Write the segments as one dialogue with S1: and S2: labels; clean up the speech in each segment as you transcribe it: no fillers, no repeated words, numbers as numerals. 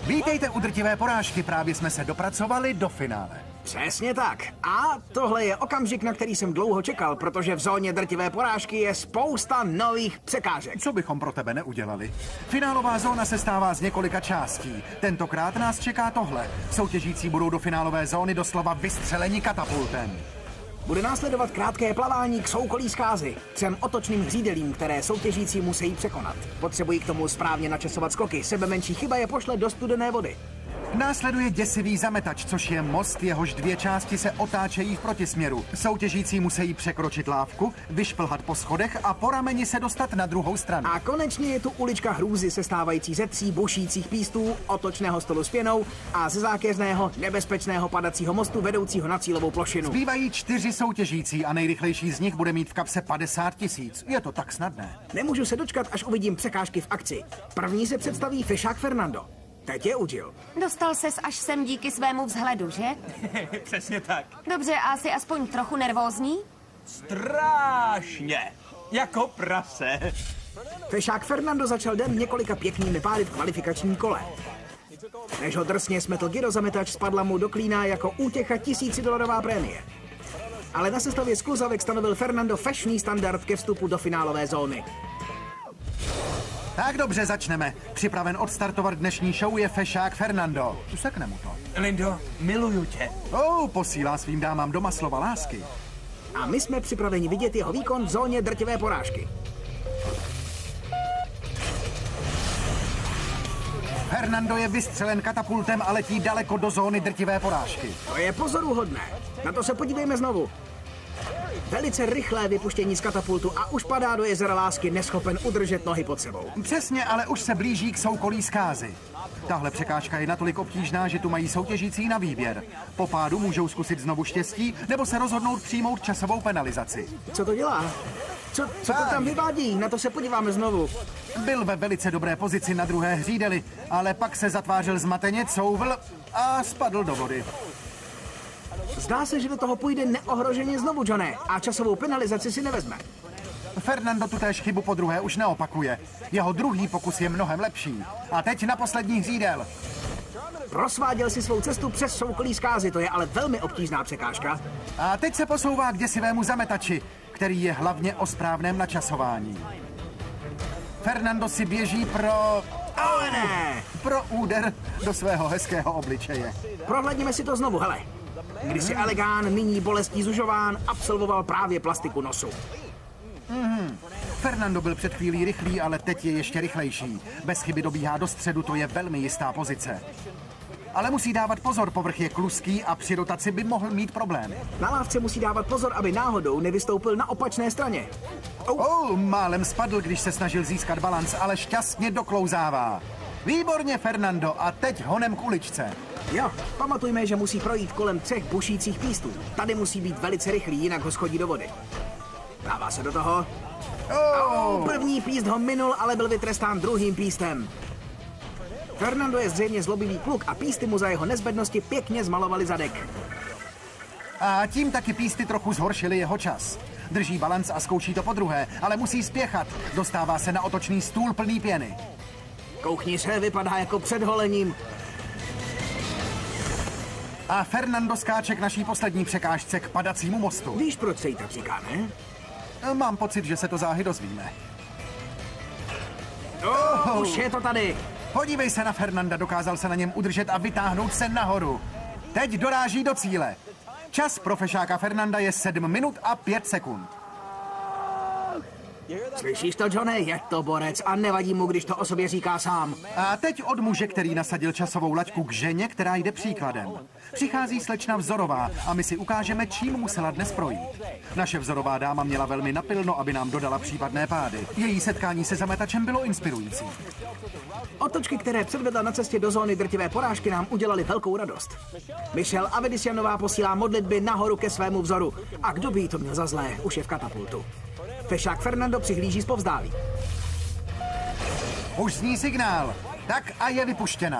S1: Vítejte u drtivé porážky, právě jsme se dopracovali do finále.
S2: Přesně tak. A tohle je okamžik, na který jsem dlouho čekal, protože v zóně drtivé porážky je spousta nových překážek.
S1: Co bychom pro tebe neudělali? Finálová zóna se stává z několika částí. Tentokrát nás čeká tohle. Soutěžící budou do finálové zóny doslova vystřeleni katapultem.
S2: Bude následovat krátké plavání k soukolí zkázy, 3 otočným hřídelím, které soutěžící musí překonat. Potřebují k tomu správně načasovat skoky, sebemenší chyba je pošle do studené vody.
S1: Následuje děsivý zametač, což je most, jehož 2 části se otáčejí v protisměru. Soutěžící musí překročit lávku, vyšplhat po schodech a po rameni se dostat na druhou stranu.
S2: A konečně je tu ulička hrůzy sestávající ze 3 bušících pístů, otočného stolu s pěnou a ze zákeřného, nebezpečného padacího mostu vedoucího na cílovou plošinu.
S1: Zbývají 4 soutěžící a nejrychlejší z nich bude mít v kapse 50 000. Je to tak snadné.
S2: Nemůžu se dočkat, až uvidím překážky v akci. První se představí Fešák Fernando. Teď je Udžil.
S3: Dostal ses až sem díky svému vzhledu, že?
S4: Přesně tak.
S3: Dobře, a jsi aspoň trochu nervózní?
S4: Strašně. Jako prase.
S2: Fešák Fernando začal den několika pěknými pády v kvalifikačním kole. Než ho drsně smetl gyrozametač, spadla mu do klína jako útěcha $1000 prémie. Ale na sestavě skluzavek stanovil Fernando fešný standard ke vstupu do finálové zóny.
S1: Tak dobře, začneme. Připraven odstartovat dnešní show je Fešák Fernando. Usekne mu to.
S4: Lindo, miluju tě.
S1: Posílá svým dámám doma slova lásky.
S2: A my jsme připraveni vidět jeho výkon v zóně drtivé porážky.
S1: Fernando je vystřelen katapultem a letí daleko do zóny drtivé porážky.
S2: To je pozoruhodné. Na to se podívejme znovu. Velice rychlé vypuštění z katapultu a už padá do jezera lásky, neschopen udržet nohy pod sebou.
S1: Přesně, ale už se blíží k soukolí zkázy. Tahle překážka je natolik obtížná, že tu mají soutěžící na výběr. Po pádu můžou zkusit znovu štěstí, nebo se rozhodnout přijmout časovou penalizaci.
S2: Co to dělá? Co to tam vyvádí? Na to se podíváme znovu.
S1: Byl ve velice dobré pozici na druhé hřídeli, ale pak se zatvářil zmateně, couvl a spadl do vody.
S2: Zdá se, že do toho půjde neohroženě znovu, Johne, a časovou penalizaci si nevezme.
S1: Fernando tutéž chybu po druhé už neopakuje. Jeho druhý pokus je mnohem lepší. A teď na poslední hřídel.
S2: Prosváděl si svou cestu přes soukolí zkázy, to je ale velmi obtížná překážka.
S1: A teď se posouvá k děsivému zametači, který je hlavně o správném načasování. Fernando si běží
S2: Ale ne!
S1: pro úder do svého hezkého obličeje.
S2: Prohlédněme si to znovu, hele. Když si Elegán, nyní bolestí zužován, absolvoval právě plastiku nosu.
S1: Fernando byl před chvílí rychlý, ale teď je ještě rychlejší. Bez chyby dobíhá do středu, to je velmi jistá pozice. Ale musí dávat pozor, povrch je kluský a při rotaci by mohl mít problém.
S2: Na lávce musí dávat pozor, aby náhodou nevystoupil na opačné straně.
S1: Málem spadl, když se snažil získat balanc, ale šťastně doklouzává. Výborně, Fernando, a teď honem k uličce.
S2: Jo, pamatujme, že musí projít kolem 3 bušících pístů. Tady musí být velice rychlý, jinak ho schodí do vody. Dává se do toho. První píst ho minul, ale byl vytrestán druhým pístem. Fernando je zřejmě zlobivý kluk a písty mu za jeho nezbednosti pěkně zmalovali zadek.
S1: A tím taky písty trochu zhoršili jeho čas. Drží balanc a zkouší to podruhé, ale musí spěchat. Dostává se na otočný stůl plný pěny.
S2: Koukni se, vypadá jako před holením.
S1: A Fernando skáče k naší poslední překážce, k padacímu mostu.
S2: Víš, proč se jí tak říká, ne?
S1: Mám pocit, že se to záhy dozvíme.
S2: Už je to tady.
S1: Podívej se na Fernanda, dokázal se na něm udržet a vytáhnout se nahoru. Teď doráží do cíle. Čas pro Fešáka Fernanda je 7 minut a 5 sekund.
S2: Slyšíš to, Johne? Je to borec a nevadí mu, když to o sobě říká sám.
S1: A teď od muže, který nasadil časovou laťku, k ženě, která jde příkladem. Přichází slečna Vzorová a my si ukážeme, čím musela dnes projít. Naše vzorová dáma měla velmi napilno, aby nám dodala případné pády. Její setkání se zametačem bylo inspirující.
S2: Otočky, které předvedla na cestě do zóny drtivé porážky, nám udělali velkou radost. Michelle Avedisianová posílá modlitby nahoru ke svému vzoru. A kdo by jí to měl za zlé, už je v katapultu. Fešák Fernando přihlíží zpovzdálí.
S1: Už zní signál. Tak a je vypuštěna.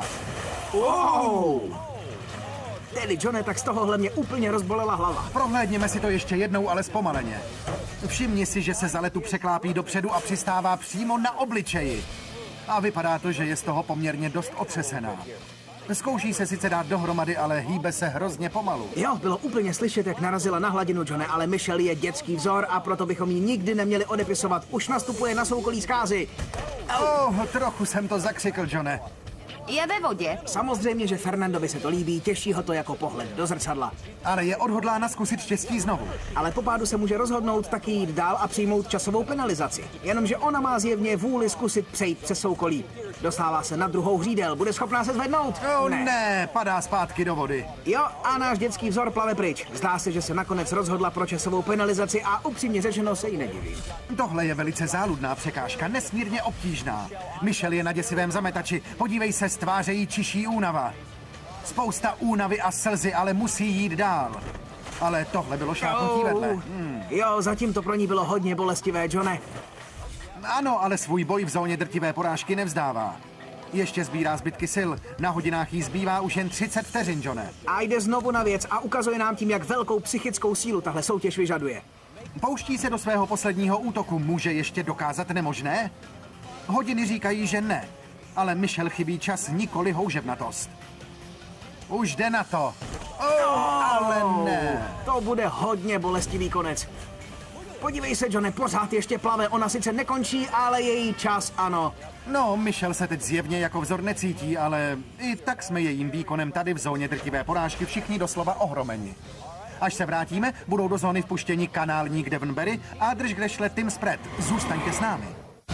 S2: Tedy, Johne, tak z tohohle mě úplně rozbolela hlava.
S1: Prohlédněme si to ještě jednou, ale zpomaleně. Všimni si, že se za letu překlápí dopředu a přistává přímo na obličeji. A vypadá to, že je z toho poměrně dost otřesená. Zkouší se sice dát dohromady, ale hýbe se hrozně pomalu.
S2: Jo, bylo úplně slyšet, jak narazila na hladinu, Johne, ale Michelle je dětský vzor a proto bychom ji nikdy neměli odepisovat. Už nastupuje na soukolí zkázy.
S1: Trochu jsem to zakřikl, Johne.
S3: Je ve vodě.
S2: Samozřejmě, že Fernandovi se to líbí, těší ho to jako pohled do zrcadla.
S1: Ale je odhodlána zkusit štěstí znovu.
S2: Ale po pádu se může rozhodnout taky jít dál a přijmout časovou penalizaci. Jenomže ona má zjevně vůli zkusit přejít přes soukolí. Dostává se na druhou hřídel, bude schopná se zvednout?
S1: Ne, padá zpátky do vody.
S2: Jo, a náš dětský vzor plave pryč. Zdá se, že se nakonec rozhodla pro časovou penalizaci a upřímně řečeno se jí nedivím.
S1: Tohle je velice záludná překážka, nesmírně obtížná. Michelle je na děsivém zametači, podívej se, z tváře jí čiší únava. Spousta únavy a slzy, ale musí jít dál. Ale tohle bylo šlápnutí vedle.
S2: Jo, zatím to pro ní bylo hodně bolestivé, Johne.
S1: Ano, ale svůj boj v zóně drtivé porážky nevzdává. Ještě sbírá zbytky sil. Na hodinách jí zbývá už jen 30 vteřin, Johne.
S2: A jde znovu na věc a ukazuje nám tím, jak velkou psychickou sílu tahle soutěž vyžaduje.
S1: Pouští se do svého posledního útoku. Může ještě dokázat nemožné? Hodiny říkají, že ne. Ale Michelle chybí čas, nikoli houževnatost. Už jde na to. Ale ne.
S2: To bude hodně bolestivý konec. Podívej se, Johne, pořád ještě plave. Ona sice nekončí, ale její čas ano.
S1: No, Michelle se teď zjevně jako vzor necítí, ale i tak jsme jejím výkonem tady v zóně drtivé porážky všichni doslova ohromeni. Až se vrátíme, budou do zóny vpuštěni kanálník Devonbury a držgrešle Tim Spratt. Zůstaňte s námi.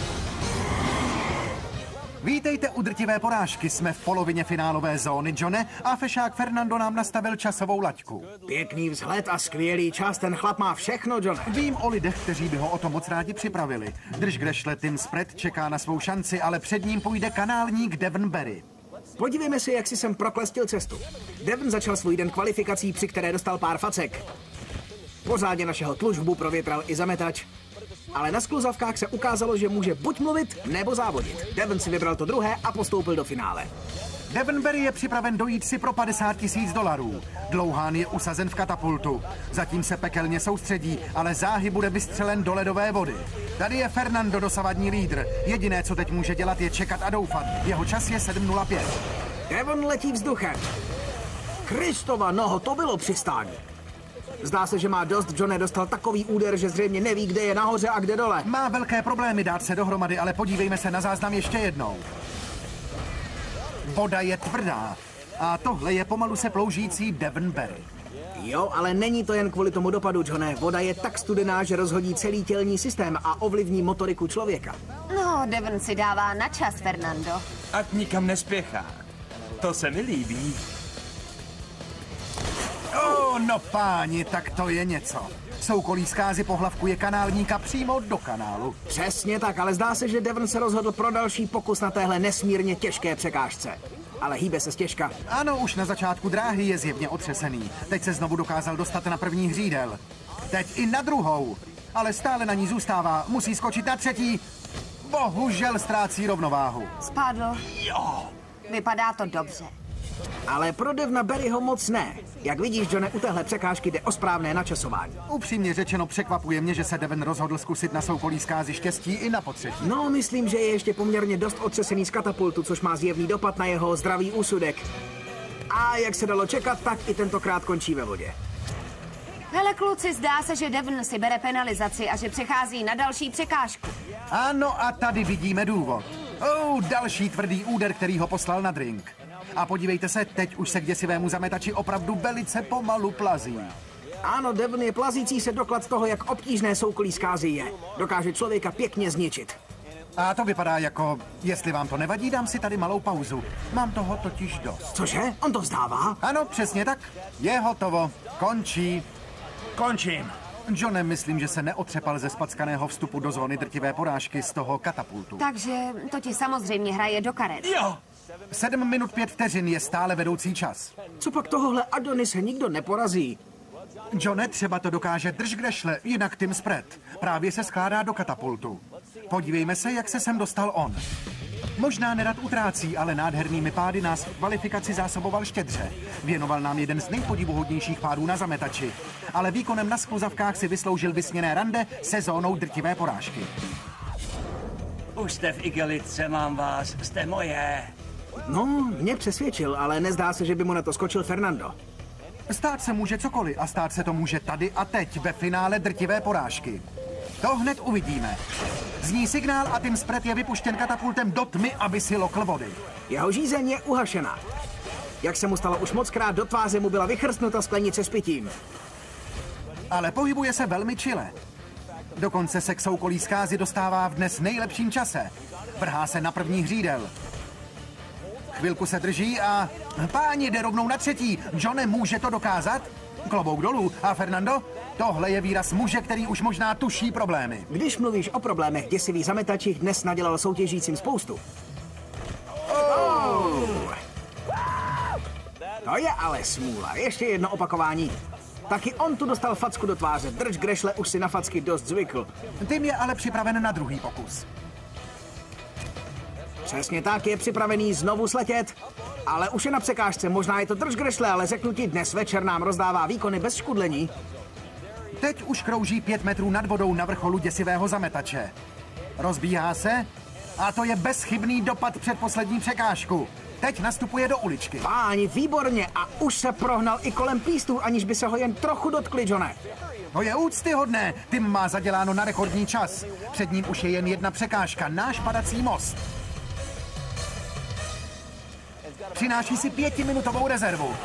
S1: Vítejte u drtivé porážky, jsme v polovině finálové zóny, Johne, a fešák Fernando nám nastavil časovou laťku.
S2: Pěkný vzhled a skvělý čas, ten chlap má všechno, Johne.
S1: Vím o lidech, kteří by ho o to moc rádi připravili. Držgrešle Tim Spratt čeká na svou šanci, ale před ním půjde kanálník Devonbury.
S2: Podívejme si, jak si jsem proklestil cestu. Devon začal svůj den kvalifikací, při které dostal pár facek. Pořádně našeho tlučbu provětral i zametač. Ale na skluzavkách se ukázalo, že může buď mluvit, nebo závodit. Devon si vybral to druhé a postoupil do finále.
S1: Devonbury je připraven dojít si pro $50 000. Dlouhán je usazen v katapultu. Zatím se pekelně soustředí, ale záhy bude vystřelen do ledové vody. Tady je Fernando, dosavadní lídr. Jediné, co teď může dělat, je čekat a doufat. Jeho čas je 7:05.
S2: Devon letí vzduchem. Kristova noho, to bylo přistání. Zdá se, že má dost. Johne dostal takový úder, že zřejmě neví, kde je nahoře a kde dole.
S1: Má velké problémy dát se dohromady, ale podívejme se na záznam ještě jednou. Voda je tvrdá a tohle je pomalu se ploužící Devonbury.
S2: Jo, ale není to jen kvůli tomu dopadu, Johne. Voda je tak studená, že rozhodí celý tělní systém a ovlivní motoriku člověka.
S3: No, Devon si dává na čas, Fernando.
S4: Ať nikam nespěchá. To se mi líbí.
S1: No páni, tak to je něco. Soukolí zkázy pohlavkuje kanálníka přímo do kanálu.
S2: Přesně tak, ale zdá se, že Devon se rozhodl pro další pokus na téhle nesmírně těžké překážce. Ale hýbe se stěžka.
S1: Ano, už na začátku dráhy je zjevně otřesený. Teď se znovu dokázal dostat na první hřídel. Teď i na druhou. Ale stále na ní zůstává. Musí skočit na třetí. Bohužel ztrácí rovnováhu.
S3: Spadl.
S4: Jo.
S3: Vypadá to dobře.
S2: Ale pro Devona Buryho moc ne. Jak vidíš, Johne, u téhle překážky jde o správné načasování.
S1: Upřímně řečeno překvapuje mě, že se Devon rozhodl zkusit na soukolí zkázy štěstí i na potřetí.
S2: No, myslím, že je ještě poměrně dost otřesený z katapultu, což má zjevný dopad na jeho zdravý úsudek. A jak se dalo čekat, tak i tentokrát končí ve vodě.
S3: Hele, kluci, zdá se, že Devon si bere penalizaci a že přechází na další překážku.
S1: Ano, a tady vidíme důvod. Další tvrdý úder, který ho poslal na drink. A podívejte se, teď už se k děsivému zametači opravdu velice pomalu plazí.
S2: Ano, Devon je plazící se doklad toho, jak obtížné soukolí zkázy je. Dokáže člověka pěkně zničit.
S1: A to vypadá jako, jestli vám to nevadí, dám si tady malou pauzu. Mám toho totiž dost.
S2: Cože? On to vzdává?
S1: Ano, přesně tak. Je hotovo. Končí.
S4: Končím.
S1: Johnem, myslím, že se neotřepal ze spackaného vstupu do zóny drtivé porážky z toho katapultu.
S3: Takže to ti samozřejmě hraje do karet.
S4: Jo.
S1: 7 minut 5 vteřin je stále vedoucí čas.
S2: Co pak tohohle Adonise nikdo neporazí?
S1: Johne, třeba to dokáže držgrešle, jinak Tim Spratt. Právě se skládá do katapultu. Podívejme se, jak se sem dostal on. Možná nerad utrácí, ale nádhernými pády nás v kvalifikaci zásoboval štědře. Věnoval nám jeden z nejpodivuhodnějších pádů na zametači. Ale výkonem na skluzavkách si vysloužil vysněné rande se zónou drtivé porážky.
S5: Už jste v igelice, mám vás, jste moje.
S2: No, mě přesvědčil, ale nezdá se, že by mu na to skočil Fernando.
S1: Stát se může cokoliv a stát se to může tady a teď ve finále drtivé porážky. To hned uvidíme. Zní signál a Tim Spratt je vypuštěn katapultem do tmy, aby si lokl vody.
S2: Jeho žízeň je uhašena. Jak se mu stalo už mockrát, do tváře mu byla vychrstnuta sklenice s pitím.
S1: Ale pohybuje se velmi čile. Dokonce se k soukolí zkázy dostává v dnes nejlepším čase. Vrhá se na první hřídel. Chvilku se drží a... Páni, jde rovnou na třetí. Johne, může to dokázat? Klobouk dolů. A Fernando? Tohle je výraz muže, který už možná tuší problémy.
S2: Když mluvíš o problémech, děsivý zametačích dnes nadělal soutěžícím spoustu. To je ale smůla. Ještě jedno opakování. Taky on tu dostal facku do tváře. Drž grešle už si na facky dost zvykl.
S1: Tim je ale připraven na druhý pokus.
S2: Přesně tak, je připravený znovu sletět. Ale už je na překážce, možná je to drž grešle, ale řeknu ti, dnes večer nám rozdává výkony bez škudlení.
S1: Teď už krouží 5 metrů nad vodou na vrcholu děsivého zametače. Rozbíhá se a to je bezchybný dopad před poslední překážku. Teď nastupuje do uličky.
S2: Páni, výborně, a už se prohnal i kolem pístů, aniž by se ho jen trochu dotkli, Johne.
S1: To je úctyhodné. Tim má zaděláno na rekordní čas. Před ním už je jen jedna překážka, náš padací most. Přináší si 5minutovou rezervu.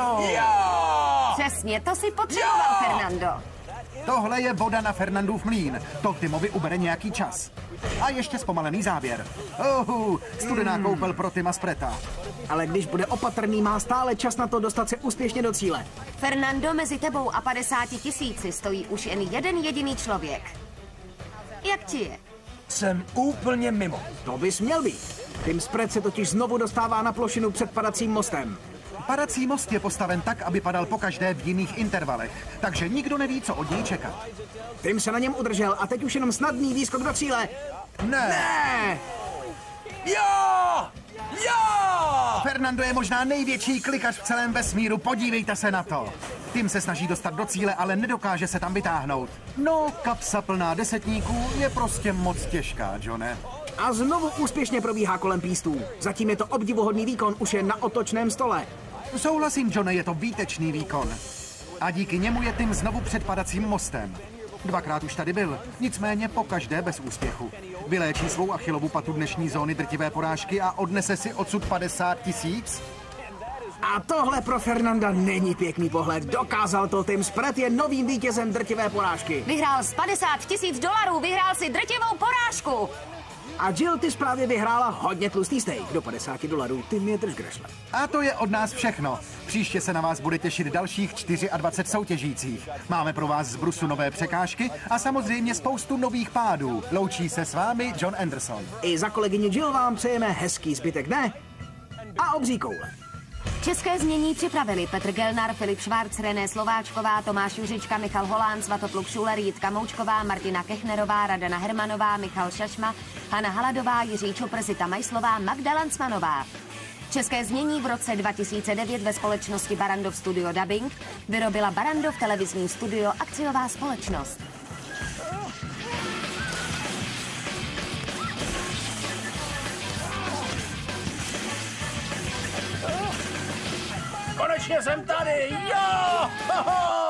S3: Přesně, to si potřeboval, Fernando.
S1: Tohle je voda na Fernandův mlýn. To Timovi ubere nějaký čas. A ještě zpomalený závěr. Studená koupel pro Tima Spratta.
S2: Ale když bude opatrný, má stále čas na to dostat se úspěšně do cíle.
S3: Fernando, mezi tebou a 50 000 stojí už jen jeden jediný člověk. Jak ti je?
S4: Jsem úplně mimo.
S2: To bys měl být. Tim Spratt se totiž znovu dostává na plošinu před padacím mostem.
S1: Padací most je postaven tak, aby padal pokaždé v jiných intervalech, takže nikdo neví, co od něj čekat.
S2: Tim se na něm udržel a teď už jenom snadný výskok do cíle. Ne!
S4: Jo!
S1: Fernando je možná největší klikař v celém vesmíru, podívejte se na to. Tim se snaží dostat do cíle, ale nedokáže se tam vytáhnout. No, kapsa plná desetníků je prostě moc těžká, Johne.
S2: A znovu úspěšně probíhá kolem pístů. Zatím je to obdivuhodný výkon, už je na otočném stole.
S1: Souhlasím, Johne, je to výtečný výkon. A díky němu je Tim znovu před padacím mostem. Dvakrát už tady byl, nicméně pokaždé bez úspěchu. Vyléčí svou Achillovu patu dnešní zóny drtivé porážky a odnese si odsud 50 000.
S2: A tohle pro Fernanda není pěkný pohled. Dokázal to, Tim Spratt je novým vítězem drtivé porážky.
S3: Vyhrál z 50 000 $, vyhrál si drtivou porážku.
S2: A Jill, ty právě vyhrála hodně tlustý steak. Do 50 $, Tim je drž grešle.
S1: A to je od nás všechno. Příště se na vás bude těšit dalších 24 soutěžících. Máme pro vás z brusu nové překážky a samozřejmě spoustu nových pádů. Loučí se s vámi John Anderson.
S2: I za kolegyni Jill vám přejeme hezký zbytek dne a obří koule.
S3: České znění připravili Petr Gelnar, Filip Švárc, René Slováčková, Tomáš Juřička, Michal Holán, Svatopluk Šuler, Jitka Moučková, Martina Kechnerová, Radana Hermanová, Michal Šašma, Hana Haladová, Jiří Čupr, Zita Majslová, Magda Lancmanová. České znění v roce 2009 ve společnosti Barrandov Studio Dubbing vyrobila Barrandov televizní studio akciová společnost.
S5: Konečně jsem tady, jo!